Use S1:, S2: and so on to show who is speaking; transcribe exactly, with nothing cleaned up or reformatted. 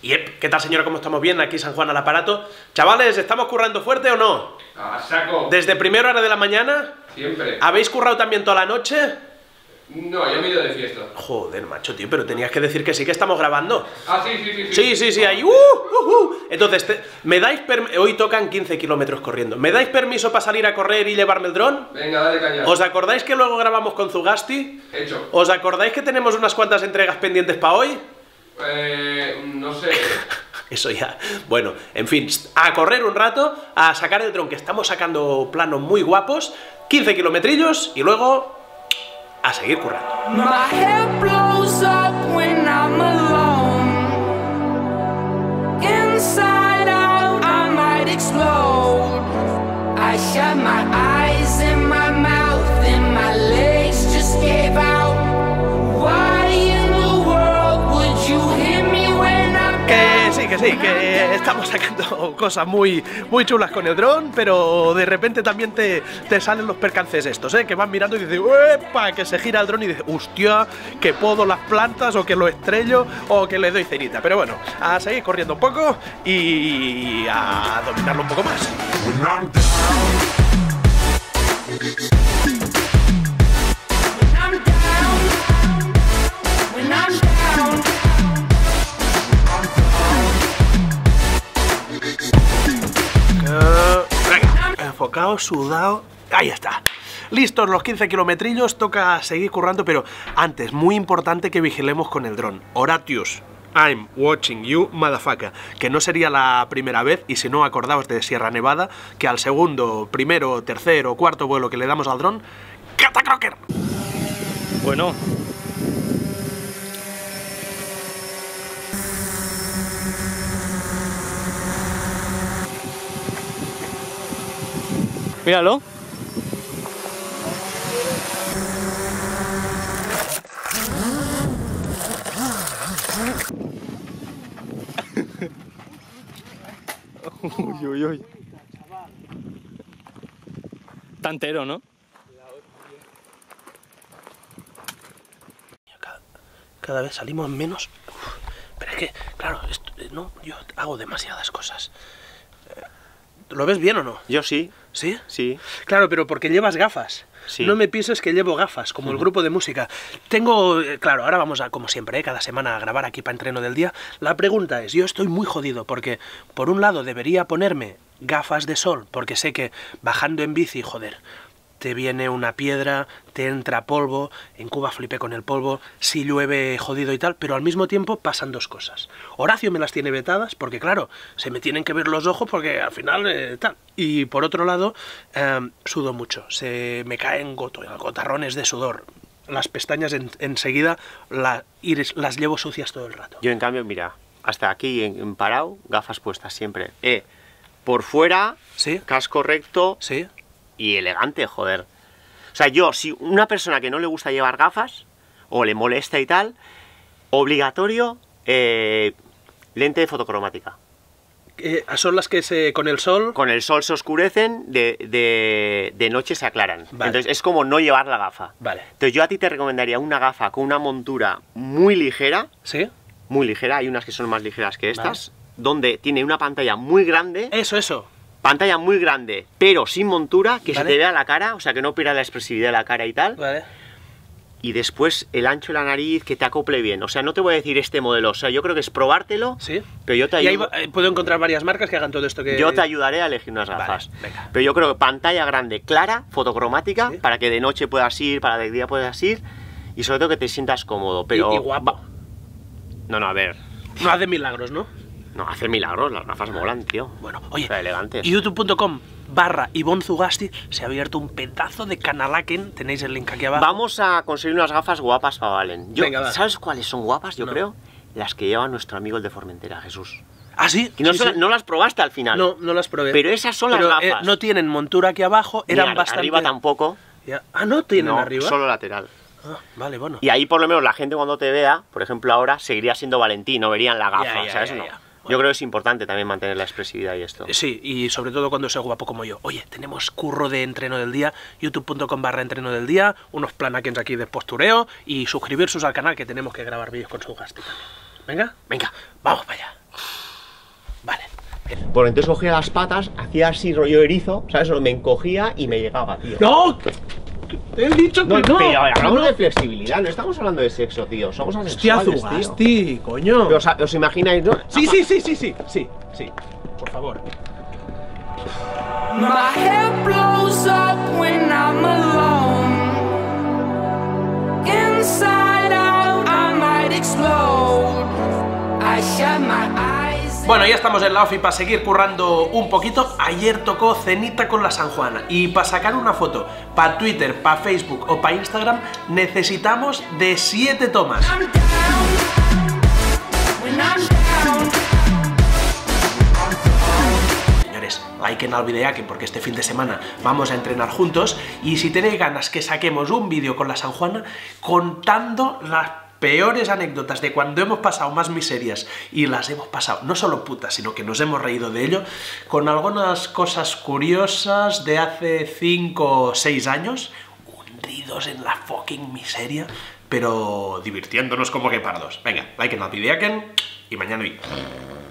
S1: Yep, ¿qué tal señora? ¿Cómo estamos? Bien, aquí San Juan al aparato. Chavales, ¿estamos currando fuerte o no?
S2: A saco.
S1: ¿Desde primera hora de la mañana?
S2: Siempre.
S1: ¿Habéis currado también toda la noche?
S2: No, yo me he ido de fiesta.
S1: Joder, macho, tío, pero tenías que decir que sí que estamos grabando.
S2: Ah, sí, sí, sí. Sí,
S1: sí, sí, sí ahí. Uh, uh, uh. Entonces, te, ¿me dais permiso? Hoy tocan quince kilómetros corriendo. ¿Me dais permiso para salir a correr y llevarme el dron?
S2: Venga, dale caña.
S1: ¿Os acordáis que luego grabamos con Zugasti?
S2: Hecho.
S1: ¿Os acordáis que tenemos unas cuantas entregas pendientes para hoy?
S2: Eh, no sé.
S1: Eso ya. Bueno, en fin, a correr un rato, a sacar el dron, que estamos sacando planos muy guapos, quince kilometrillos y luego a seguir currando.
S3: My head blows up when I'm alone. Inside out, I might explode. I shut my eyes and my mouth and my legs just gave out. Why in the world would you hit me when I'm
S1: Que sí, que sí, que estamos sacando cosas muy, muy chulas con el dron, pero de repente también te, te salen los percances estos, ¿eh? Que van mirando y dices, ¡epa! Que se gira el dron y dices, ¡hostia! Que podo las plantas, o que lo estrello, o que le doy cerita. Pero bueno, a seguir corriendo un poco y a dominarlo un poco más. Enfocado, sudado, ahí está. Listos los quince kilometrillos, toca seguir currando, pero antes, muy importante que vigilemos con el dron. Horatius, I'm watching you, motherfucker. Que no sería la primera vez, y si no, acordaos de Sierra Nevada, que al segundo, primero, tercero, cuarto vuelo que le damos al dron, ¡catacroker!
S4: Bueno. Míralo. Uy, uy, uy. Está entero, ¿no?
S1: Cada, cada vez salimos menos. Uf, pero es que, claro, esto, no, yo hago demasiadas cosas. ¿Lo ves bien o no?
S4: Yo sí.
S1: ¿Sí?
S4: Sí.
S1: Claro, pero porque llevas gafas.
S4: Sí.
S1: No me pienses que llevo gafas, como el grupo de música. Tengo, claro, ahora vamos a, como siempre, ¿eh? cada semana a grabar aquí para Entreno del Día. La pregunta es, yo estoy muy jodido porque, por un lado, debería ponerme gafas de sol, porque sé que bajando en bici, joder, te viene una piedra, te entra polvo, en Cuba flipé con el polvo, si llueve jodido y tal, pero al mismo tiempo pasan dos cosas. Horacio me las tiene vetadas, porque claro, se me tienen que ver los ojos porque al final eh, tal. Y por otro lado, eh, sudo mucho, se me caen goto, gotarrones de sudor. Las pestañas en, enseguida la, iris, las llevo sucias todo el rato.
S4: Yo en cambio, mira, hasta aquí en, en parado, gafas puestas siempre. Eh, por fuera,
S1: ¿Sí?
S4: casco recto.
S1: ¿Sí?
S4: Y elegante, joder. O sea, yo, si una persona que no le gusta llevar gafas, o le molesta y tal, obligatorio, eh, lente fotocromática.
S1: Eh, son las que se, con el sol...
S4: Con el sol se oscurecen, de, de, de noche se aclaran.
S1: Vale.
S4: Entonces es como no llevar la gafa.
S1: Vale.
S4: Entonces yo a ti te recomendaría una gafa con una montura muy ligera.
S1: ¿Sí?
S4: Muy ligera, hay unas que son más ligeras que estas.
S1: Vale.
S4: Donde tiene una pantalla muy grande.
S1: Eso, eso.
S4: Pantalla muy grande, pero sin montura, que
S1: Vale.
S4: se te vea la cara, o sea, que no pierda la expresividad de la cara y tal.
S1: Vale.
S4: Y después el ancho de la nariz, que te acople bien. O sea, no te voy a decir este modelo, o sea, yo creo que es probártelo.
S1: Sí.
S4: Pero yo te
S1: Y ahí
S4: ayudo.
S1: eh, puedo encontrar varias marcas que hagan todo esto que...
S4: Yo te ayudaré a elegir unas
S1: Vale,
S4: gafas.
S1: venga.
S4: Pero yo creo que pantalla grande, clara, fotocromática,
S1: Sí.
S4: para que de noche puedas ir, para de día puedas ir. Y sobre todo que te sientas cómodo. Pero
S1: Y, y guapo.
S4: No, no, a ver.
S1: No hace milagros, ¿no?
S4: No, hacer milagros, las gafas molan, tío.
S1: Bueno, oye,
S4: O sea, elegantes.
S1: youtube punto com barra Ivonne Zugasti se ha abierto un pedazo de canalaken, tenéis el link aquí abajo.
S4: Vamos a conseguir unas gafas guapas para Valen. Yo,
S1: Venga, va.
S4: ¿sabes cuáles son guapas, yo
S1: No.
S4: creo? Las que lleva nuestro amigo el de Formentera, Jesús.
S1: ¿Ah, sí?
S4: Que no,
S1: Sí,
S4: se la-
S1: sí.
S4: no las probaste al final.
S1: No, no las probé.
S4: Pero esas son
S1: Pero,
S4: las
S1: eh,
S4: gafas.
S1: no tienen montura aquí abajo,
S4: Ni
S1: eran
S4: ar-
S1: bastante...
S4: Arriba tampoco.
S1: Ya. Ah, ¿no tienen
S4: No,
S1: arriba?
S4: solo lateral.
S1: Ah, vale, bueno.
S4: Y ahí por lo menos la gente cuando te vea, por ejemplo ahora, seguiría siendo Valentín, no verían la gafa,
S1: Ya, ya,
S4: ¿sabes?
S1: ya,
S4: No.
S1: ya.
S4: Yo creo que es importante también mantener la expresividad y esto.
S1: Sí, y sobre todo cuando sea guapo como yo. Oye, tenemos curro de entreno del día, youtube punto com barra entreno del día, unos planakens aquí de postureo y suscribirse al canal que tenemos que grabar vídeos con su gasto también. ¿Venga?
S4: Venga,
S1: Vamos para allá.
S4: Pues entonces cogía las patas, hacía así rollo erizo, ¿sabes? Me encogía y me llegaba, tío.
S1: ¡No! Te he dicho que
S4: No,
S1: no.
S4: pero hablamos
S1: no.
S4: de flexibilidad, no estamos hablando de sexo, tío. Somos
S1: Hostia,
S4: asexuales, tío.
S1: Zugasti, coño.
S4: Pero, ¿os, os imagináis, no?
S1: Sí, sí, sí, sí, sí, sí, sí. Por favor.
S3: My head blows up when I'm alone. Inside out, I might explode. I shut my eyes.
S1: Bueno, ya estamos en la ofi para seguir currando un poquito. Ayer tocó cenita con la San Juana y para sacar una foto para Twitter, para Facebook o para Instagram necesitamos de siete tomas.
S3: I'm down. When I'm down.
S1: Señores, like en el videaque porque este fin de semana vamos a entrenar juntos y si tenéis ganas que saquemos un vídeo con la San Juana contando las peores anécdotas de cuando hemos pasado más miserias y las hemos pasado, no solo putas, sino que nos hemos reído de ello, con algunas cosas curiosas de hace cinco o seis años, hundidos en la fucking miseria, pero divirtiéndonos como que pardos. Venga, like en el videaque y mañana vi.